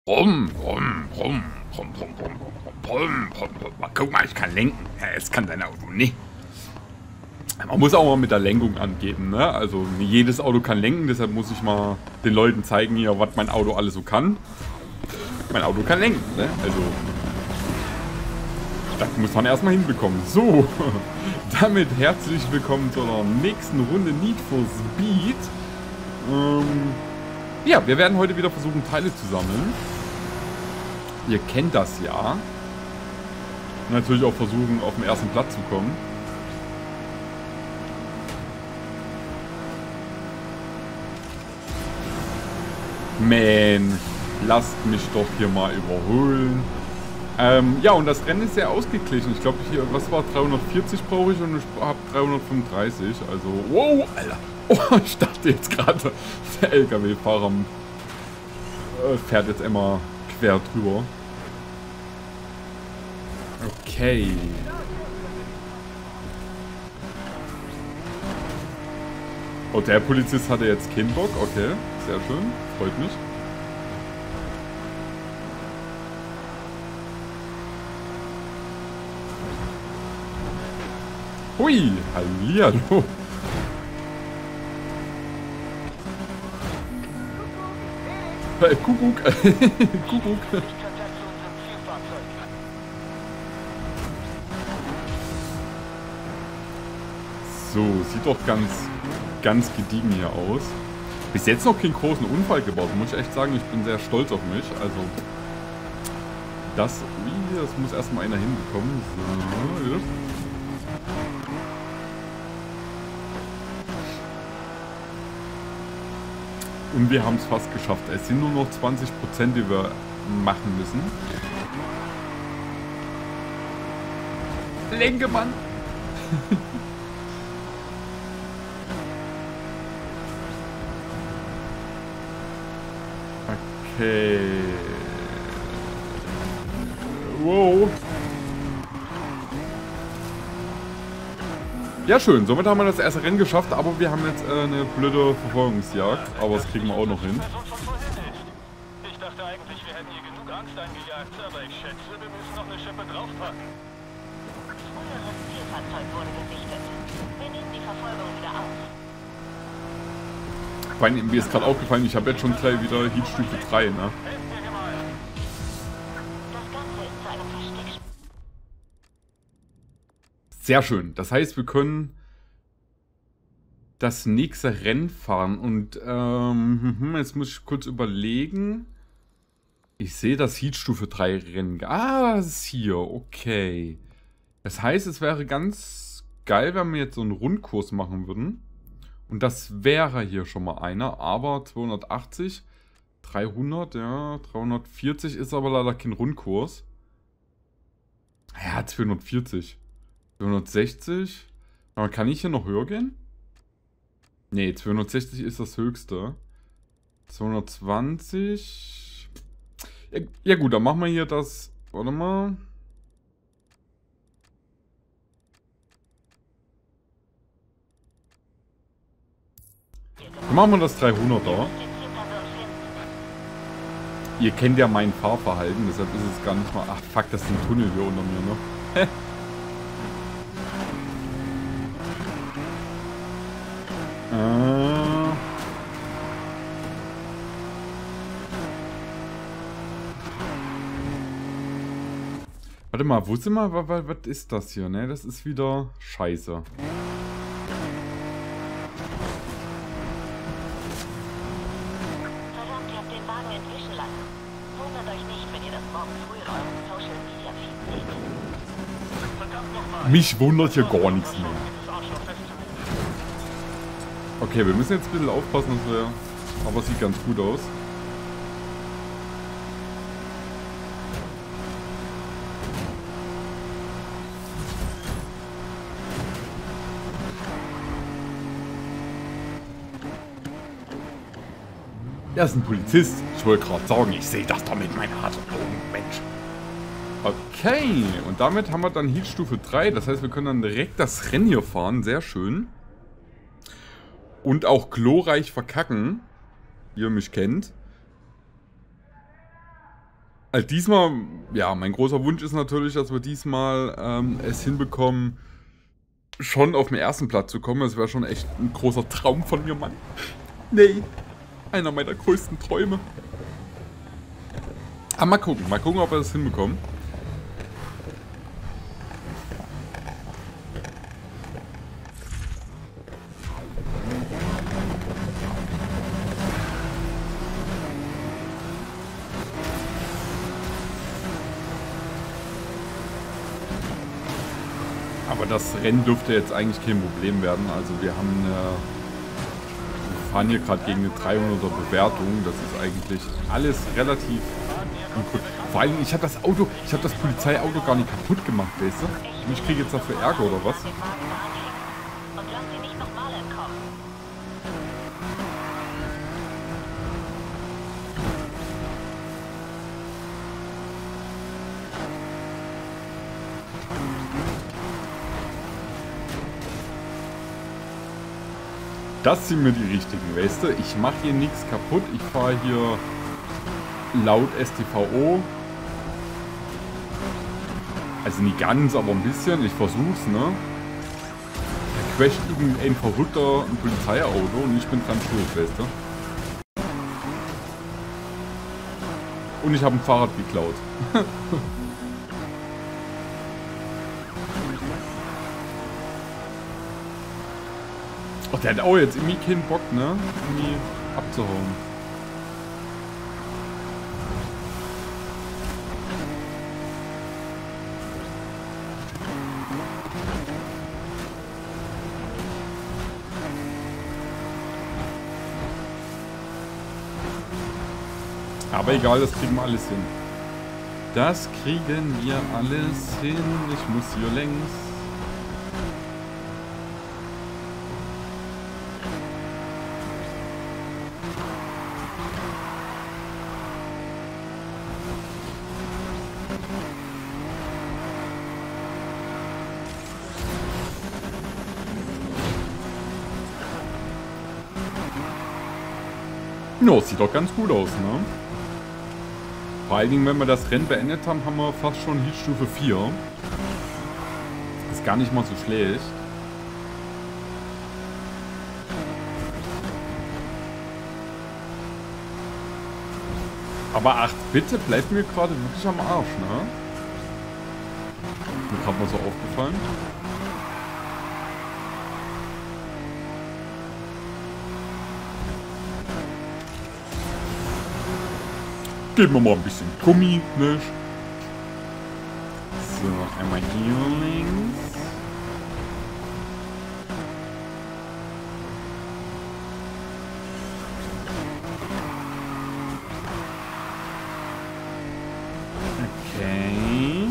Rum, rum, rum, rum, rum, rum, rum, rum, rum. Guck mal, ich kann lenken. Ja, es kann dein Auto nicht. Man muss auch mal mit der Lenkung angeben, ne? Also nicht jedes Auto kann lenken, deshalb muss ich mal den Leuten zeigen hier, was mein Auto alles so kann. Mein Auto kann lenken, ne? Also das muss man erstmal hinbekommen. So, damit herzlich willkommen zu einer nächsten Runde Need for Speed. Ja, wir werden heute wieder versuchen, Teile zu sammeln. Ihr kennt das ja. Und natürlich auch versuchen, auf den ersten Platz zu kommen. Mensch, lasst mich doch hier mal überholen. Ja, und das Rennen ist sehr ausgeglichen. Ich glaube, hier, was war 340 brauche ich und ich habe 335. Also, wow, Alter. Oh, ich dachte jetzt gerade, der LKW-Fahrer fährt jetzt immer quer drüber. Okay. Oh, der Polizist hatte jetzt keinen Bock. Okay, sehr schön. Freut mich. Hui, hallihallo. Kuckuck. Kuckuck. So, sieht doch ganz gediegen hier aus. Bis jetzt noch keinen großen Unfall gebaut, muss ich echt sagen. Ich bin sehr stolz auf mich. Also, das muss erstmal einer hinbekommen. So, ja. Und wir haben es fast geschafft. Es sind nur noch 20%, die wir machen müssen. Lenke, Mann! Okay. Wow. Ja, schön. Somit haben wir das erste Rennen geschafft, aber wir haben jetzt eine blöde Verfolgungsjagd. Aber das kriegen wir auch noch hin. Ich dachte eigentlich, wir hätten hier genug Angst eingejagt, aber ich schätze, wir müssen noch eine Schippe draufpacken. Früheres Zielfahrzeug wurde gesichtet. Wir nehmen die Verfolgung wieder auf. Vor allem, mir ist gerade aufgefallen, ich habe jetzt schon gleich wieder Heatstufe 3, ne? Das Ganze ist zu einem Versteck. Sehr schön. Das heißt, wir können das nächste Rennen fahren. Und jetzt muss ich kurz überlegen. Ich sehe das Heatstufe 3 Rennen. Ah, das ist hier. Okay. Das heißt, es wäre ganz geil, wenn wir jetzt so einen Rundkurs machen würden. Und das wäre hier schon mal einer. Aber 280, 300, ja, 340 ist aber leider kein Rundkurs. Ja, 240. 260. Aber kann ich hier noch höher gehen? Ne, 260 ist das höchste. 220. Ja gut, dann machen wir hier das. Warte mal. Dann machen wir das 300er. Ihr kennt ja mein Fahrverhalten, deshalb ist es gar nicht mal. Ach fuck, das ist ein Tunnel hier unter mir, ne? Warte mal, wo sind wir? Was ist das hier, ne? Das ist wieder scheiße. Verdammt, ihr habt den Wagen entwischen lassen. Wundert euch nicht, wenn ihr das morgen früh in eurem Social Media Feed seht. Verdammt nochmal. Mich wundert hier gar nichts mehr. Okay, wir müssen jetzt ein bisschen aufpassen, dass wir. Aber es sieht ganz gut aus. Er ist ein Polizist. Ich wollte gerade sagen, ich sehe das doch mit meinen harten Augen, Mensch. Okay, und damit haben wir dann Heatstufe 3. Das heißt, wir können dann direkt das Rennen hier fahren. Sehr schön. Und auch glorreich verkacken. Wie ihr mich kennt. Also diesmal, ja, mein großer Wunsch ist natürlich, dass wir diesmal es hinbekommen, schon auf den ersten Platz zu kommen. Das wäre schon echt ein großer Traum von mir, Mann. Nee, einer meiner größten Träume. Aber mal gucken, ob wir das hinbekommen. Aber das Rennen dürfte jetzt eigentlich kein Problem werden. Also wir fahren hier gerade gegen eine 300er Bewertung. Das ist eigentlich alles relativ gut. Vor allem, ich habe das Polizeiauto gar nicht kaputt gemacht, weißt du? Und ich kriege jetzt dafür Ärger oder was? Und lass sie nicht nochmal entkommen. Das sind mir die richtigen, weißt du? Ich mache hier nichts kaputt. Ich fahre hier laut StVO. Also nicht ganz, aber ein bisschen. Ich versuch's, ne? Da quetscht irgendein Verrückter ein Polizeiauto und ich bin dran schuld, weißt du? Und ich habe ein Fahrrad geklaut. Ach, der hat auch jetzt irgendwie keinen Bock, ne? Irgendwie abzuhauen. Aber egal, das kriegen wir alles hin. Das kriegen wir alles hin. Ich muss hier längs. No, sieht doch ganz gut aus, ne? Vor allen Dingen, wenn wir das Rennen beendet haben, haben wir fast schon Heatstufe 4. Ist gar nicht mal so schlecht. Aber 8 bitte, bleibt mir gerade wirklich am Arsch, ne? Mir gerade mal so aufgefallen. Geben wir mal ein bisschen Gummi, ne? So, einmal hier links. Okay.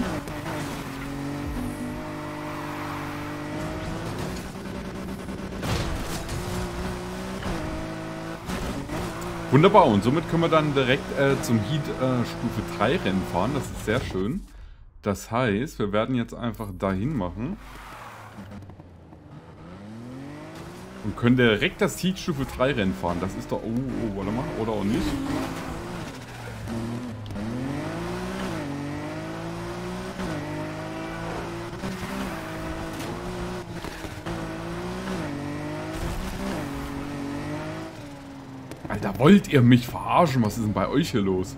Wunderbar, und somit können wir dann direkt zum Heat Stufe 3 Rennen fahren. Das ist sehr schön. Das heißt, wir werden jetzt einfach dahin machen. Und können direkt das Heat Stufe 3 Rennen fahren. Das ist doch... Oh, warte mal. Oder auch nicht. Alter, wollt ihr mich verarschen? Was ist denn bei euch hier los?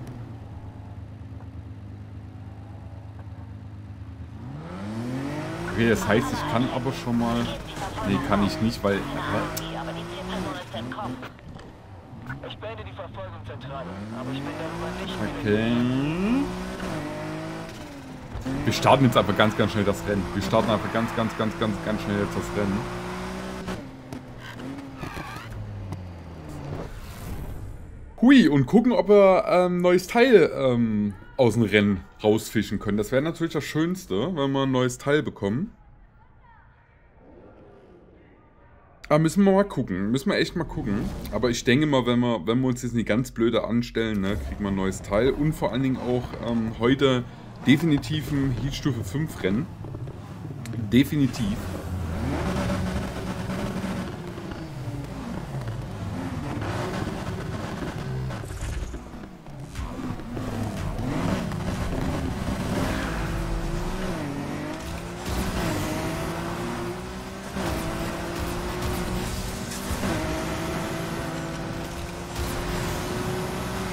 Okay, das heißt, ich kann aber schon mal... Nee, kann ich nicht, weil... Aber die Zielperson ist entkommen. Ich beende die Verfolgung zentral, aber ich bin darüber nicht Okay. Wir starten jetzt einfach ganz schnell das Rennen. Wir starten einfach ganz schnell jetzt das Rennen. Hui, und gucken, ob wir ein neues Teil aus dem Rennen rausfischen können. Das wäre natürlich das Schönste, wenn wir ein neues Teil bekommen. Aber müssen wir mal gucken. Müssen wir echt mal gucken. Aber ich denke mal, wenn wir uns jetzt nicht ganz blöde anstellen, ne, kriegen wir ein neues Teil. Und vor allen Dingen auch heute definitiv ein Heatstufe 5 Rennen. Definitiv.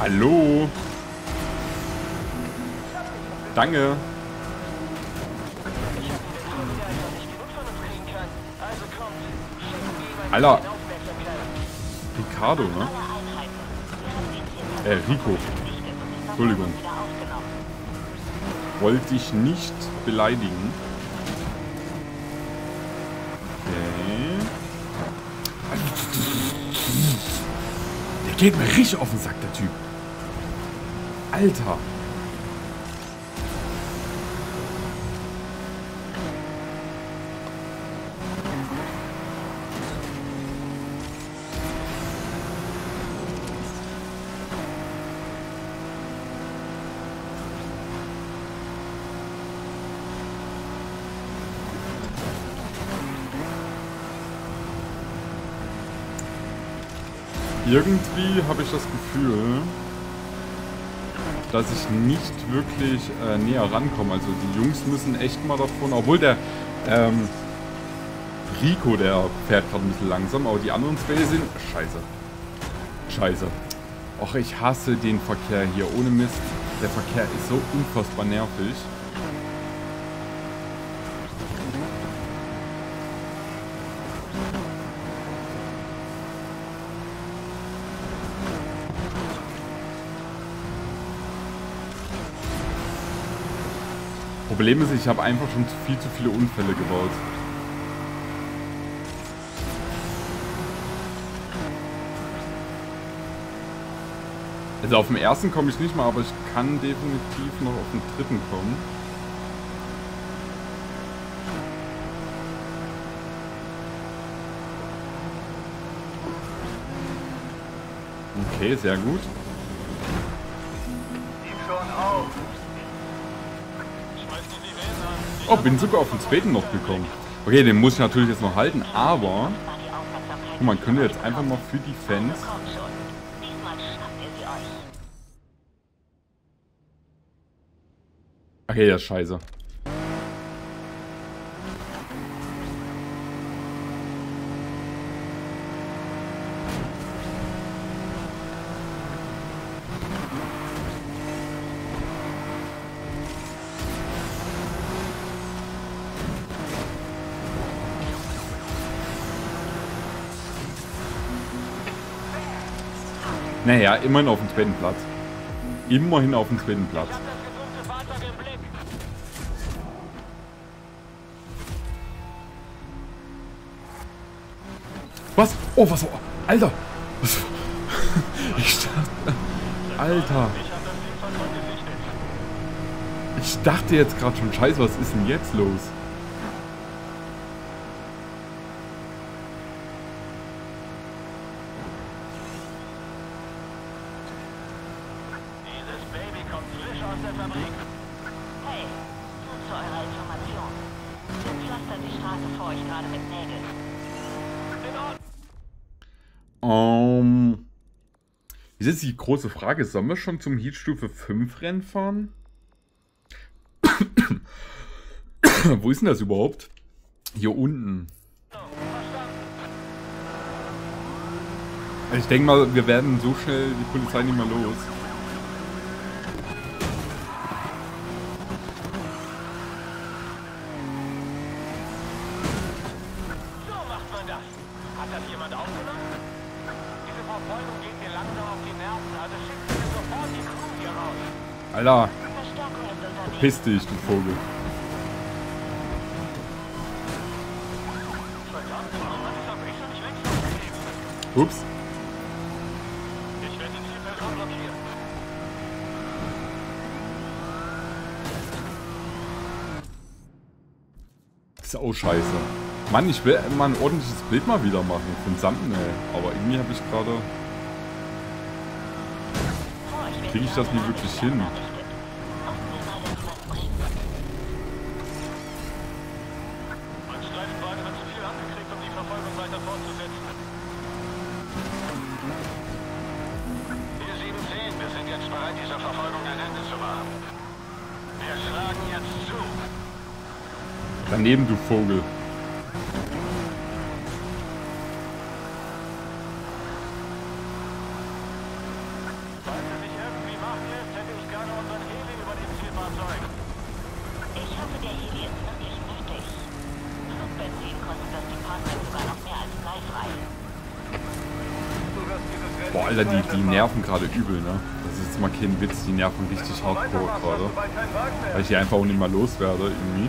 Hallo. Danke. Alter. Ricardo, ne? Rico. Entschuldigung. Wollte ich nicht beleidigen. Okay. Der geht mir richtig auf den Sack, der Typ. Alter. Irgendwie habe ich das Gefühl, dass ich nicht wirklich näher rankomme. Also die Jungs müssen echt mal davon, obwohl der Rico, der fährt gerade ein bisschen langsam, aber die anderen zwei sind... Scheiße. Och, ich hasse den Verkehr hier, ohne Mist. Der Verkehr ist so unfassbar nervig. Problem ist, ich habe einfach schon viel zu viele Unfälle gebaut. Also auf dem ersten komme ich nicht mal, aber ich kann definitiv noch auf den dritten kommen. Okay, sehr gut. Oh, bin sogar auf den zweiten noch gekommen. Okay, den muss ich natürlich jetzt noch halten, aber man könnte jetzt einfach mal für die Fans... Okay, das ist scheiße. Naja, immerhin auf dem zweiten Platz. Immerhin auf dem zweiten Platz. Was? Oh, was? Alter! Was? Ich dachte... Alter! Ich dachte jetzt gerade schon, scheiße, was ist denn jetzt los? Jetzt ist die große Frage, sollen wir schon zum Heatstufe 5 Rennen fahren? Wo ist denn das überhaupt? Hier unten. Ich denke mal, wir werden so schnell die Polizei nicht mehr los. Alter, verpiss dich, du Vogel. Ups. Ich werde die Person blockieren. Das ist auch scheiße. Mann, ich will mal ein ordentliches Bild mal wieder machen von Thumbnail. Aber irgendwie habe ich gerade... Kriege ich das nie wirklich hin? Daneben, du Vogel. Falls Sie sich Fahrzeug. Ich hoffe, der Heli ist wirklich nötig. Flugbenzin kostet das Department sogar noch mehr als bleifrei. Boah, Alter, die nerven gerade übel, ne? Das ist jetzt mal kein Witz, die nerven richtig hardcore gerade. Weil ich die einfach auch nicht mal loswerde, irgendwie.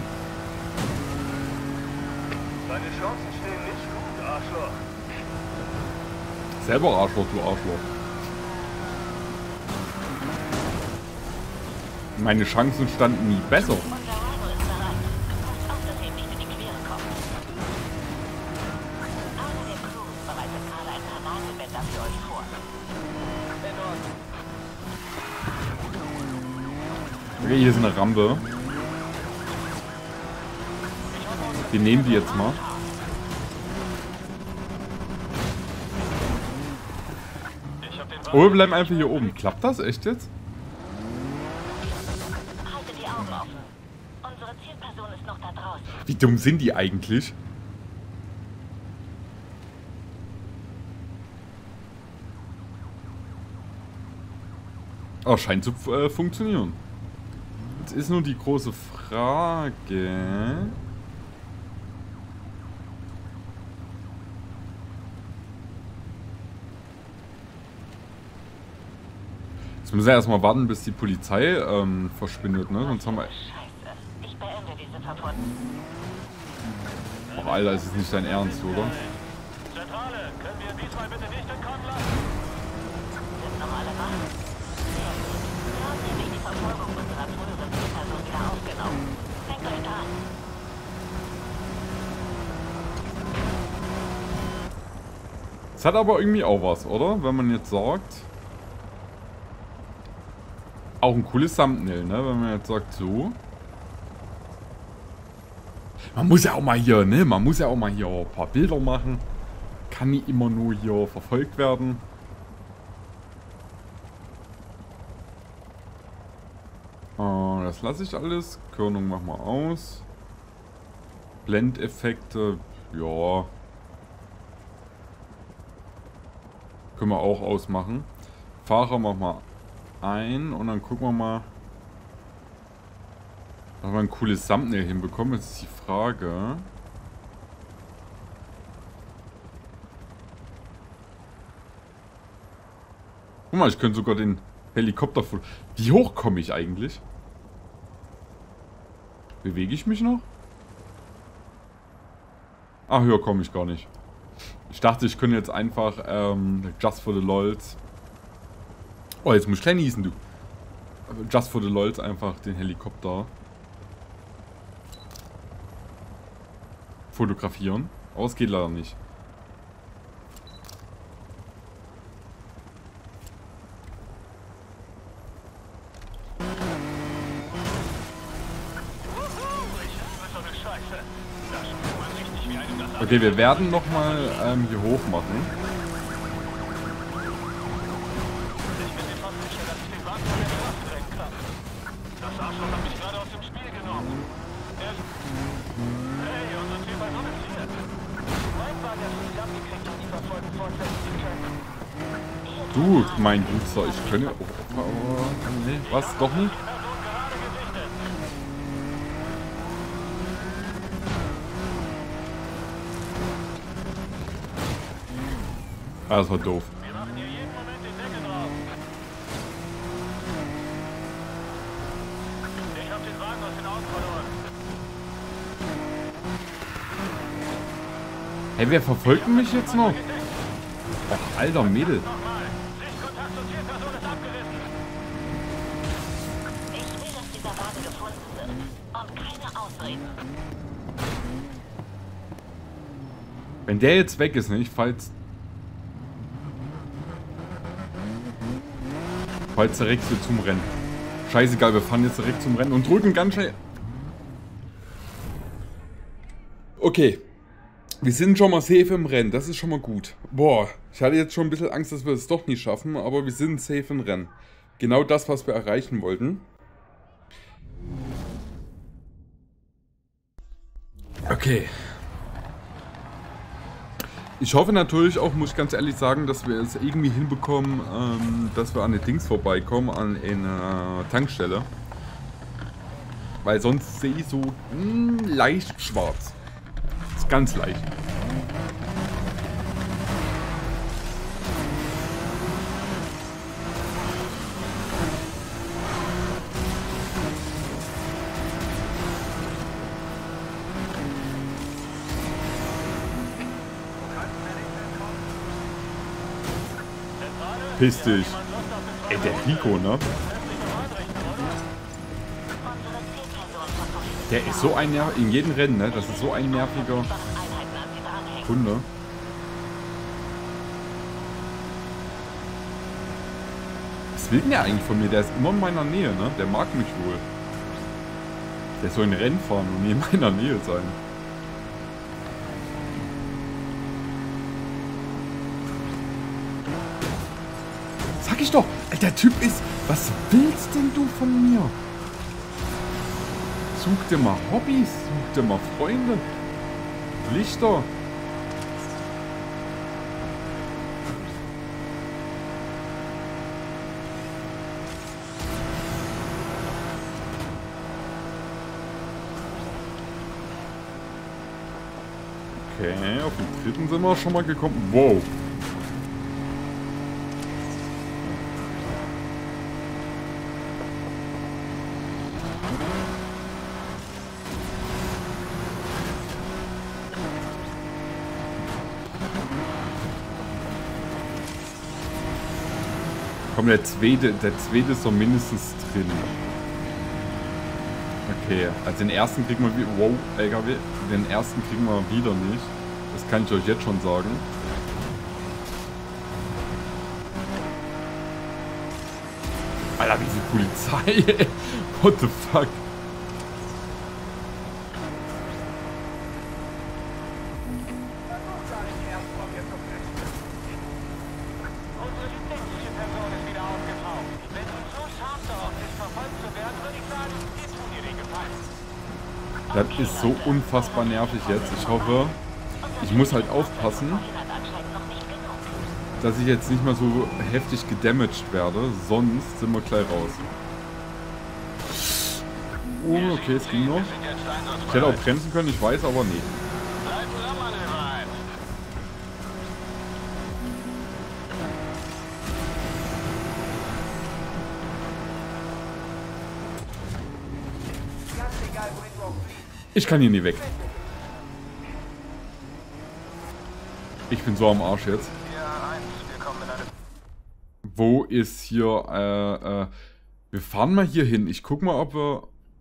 Deine Chancen stehen nicht gut, Arschloch. Selber Arschloch, du Arschloch. Meine Chancen standen nie besser. Unser Rhino ist bereit. Passt auf, dass ihr ihm nicht in die Quere kommt. Einer der Crews bereitet gerade ein Kanalgewänder für euch vor. In Ordnung. Okay, hier ist eine Rampe. Wir nehmen die jetzt mal. Oh, wir bleiben einfach hier oben. Klappt das echt jetzt? Haltet die Augen offen. Unsere Zielperson ist noch da draußen. Wie dumm sind die eigentlich? Oh, scheint zu funktionieren. Jetzt ist nur die große Frage. Jetzt müssen wir erstmal warten, bis die Polizei verschwindet, ne? Sonst haben wir. Scheiße. Ich beende diese Verputzen. Oh, Alter, ist es nicht dein Ernst, oder? Zentrale, können wir diesmal bitte nicht entkommen lassen? Sind noch alle wach? Sehr gut. Wir haben nämlich die Verfolgung unserer früheren Zielperson wieder aufgenommen. Denkt euch dran. Es hat aber irgendwie auch was, oder? Wenn man jetzt sagt. Auch ein cooles Thumbnail, ne? Wenn man jetzt sagt, so. Man muss ja auch mal hier, ne? Man muss ja auch mal hier ein paar Bilder machen. Kann nicht immer nur hier verfolgt werden. Das lasse ich alles. Körnung machen wir aus. Blendeffekte, ja. Können wir auch ausmachen. Fahrer machen wir ein und dann gucken wir mal, ob wir ein cooles Thumbnail hinbekommen. Jetzt ist die Frage. Guck mal, ich könnte sogar den Helikopter... Wie hoch komme ich eigentlich? Bewege ich mich noch? Ah, höher komme ich gar nicht. Ich dachte, ich könnte jetzt einfach just for the lols. Oh, jetzt muss ich klein niesen, du. Just for the lols einfach den Helikopter fotografieren. Aber es geht leider nicht. Okay, wir werden nochmal hier hoch machen. Ich bin mir fast sicher, dass ich den Wagen von der Straße drängen kann. Das Arschloch hat mich gerade aus dem Spiel genommen. Hey, unser Zielperson ist hier. Mein Wagen hat es abgekriegt, um die Verfolgung fortsetzen zu können. Du, mein Guter, ich könnte... nee, was? Doch nicht? Die Person gerade gesichtet. Ah, das war doof. Wir machen hier jeden Moment den Deckel drauf. Ich hab den Wagen aus den Augen verloren. Hey, wer verfolgt mich jetzt noch? Ach, alter Mädel. Nochmal. Sichtkontakt zur Zielperson ist abgerissen. Ich will, dass dieser Wagen gefunden wird. Und keine Ausreden. Wenn der jetzt weg ist, ne? Ich fahr jetzt direkt hier zum Rennen. Scheißegal, wir fahren jetzt direkt zum Rennen und drücken ganz schnell. Okay. Wir sind schon mal safe im Rennen. Das ist schon mal gut. Boah, ich hatte jetzt schon ein bisschen Angst, dass wir es doch nicht schaffen, aber wir sind safe im Rennen. Genau das, was wir erreichen wollten. Okay. Ich hoffe natürlich auch, muss ich ganz ehrlich sagen, dass wir es irgendwie hinbekommen, dass wir an den Dings vorbeikommen, an einer Tankstelle. weil sonst sehe ich so leicht schwarz. Das ist ganz leicht. Piss dich. Ey, der Rico, ne? Der ist so ein Nerv in jedem Rennen, ne? Das ist so ein nerviger Kunde. Was will denn der eigentlich von mir? Der ist immer in meiner Nähe, ne? Der mag mich wohl. Der soll ein Rennen fahren und nie in meiner Nähe sein. Sag ich doch, der Typ ist... Was willst denn du von mir? Such dir mal Hobbys, such dir mal Freunde. Lichter. Okay, auf den dritten sind wir schon mal gekommen. Wow. Komm, der zweite ist doch mindestens drin. Okay, also den ersten kriegen wir wieder. Wow, LKW. Den ersten kriegen wir wieder nicht. Das kann ich euch jetzt schon sagen. Alter, diese Polizei, ey. What the fuck? Das ist so unfassbar nervig jetzt. Ich hoffe, ich muss halt aufpassen, dass ich jetzt nicht mehr so heftig gedamaged werde. Sonst sind wir gleich raus. Oh, okay, es ging noch. Ich hätte auch bremsen können, ich weiß, aber nee. Ich kann hier nie weg. Ich bin so am Arsch jetzt. Wo ist hier, wir fahren mal hier hin. Ich guck mal, ob wir...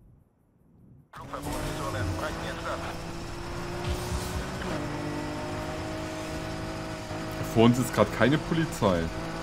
Vor uns ist gerade keine Polizei.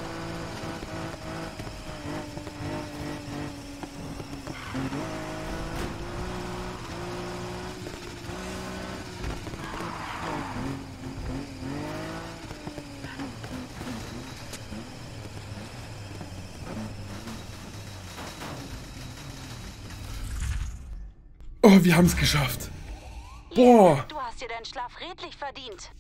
Oh, wir haben es geschafft. Boah. Du hast dir deinen Schlaf redlich verdient.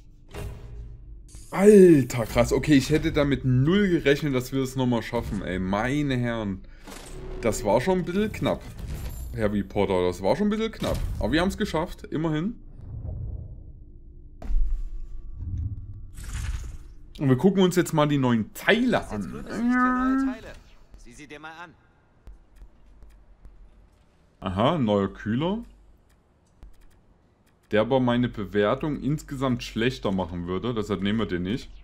Alter, krass. Okay, ich hätte damit null gerechnet, dass wir es nochmal schaffen, ey. Meine Herren. Das war schon ein bisschen knapp. Herbie Potter, das war schon ein bisschen knapp. Aber wir haben es geschafft, immerhin. Und wir gucken uns jetzt mal die neuen Teile an. Sieh sie dir mal an. Aha, neuer Kühler. Der aber meine Bewertung insgesamt schlechter machen würde. Deshalb nehmen wir den nicht.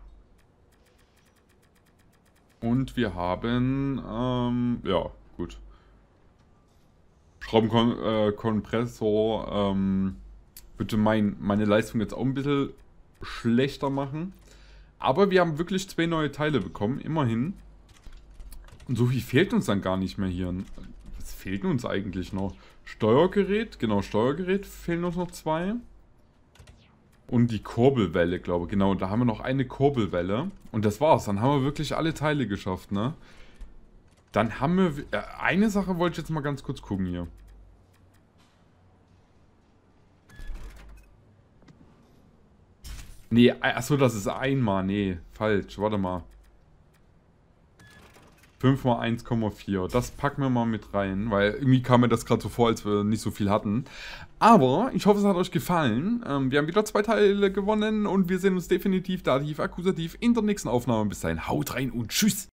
Und wir haben, ja, gut. Schraubenkompressor, würde meine Leistung jetzt auch ein bisschen schlechter machen. Aber wir haben wirklich 2 neue Teile bekommen, immerhin. Und so viel fehlt uns dann gar nicht mehr hier. Was fehlt uns eigentlich noch? Steuergerät, genau, Steuergerät fehlen uns noch 2. Und die Kurbelwelle, glaube ich, genau, da haben wir noch eine Kurbelwelle. Und das war's, dann haben wir wirklich alle Teile geschafft, ne? Dann haben wir, eine Sache wollte ich jetzt mal ganz kurz gucken hier. Nee, achso, das ist einmal, nee, falsch, warte mal. 5 mal 1,4. Das packen wir mal mit rein, weil irgendwie kam mir das gerade so vor, als wir nicht so viel hatten. Aber ich hoffe, es hat euch gefallen. Wir haben wieder 2 Teile gewonnen und wir sehen uns definitiv, dativ, akkusativ in der nächsten Aufnahme. Bis dahin, haut rein und tschüss!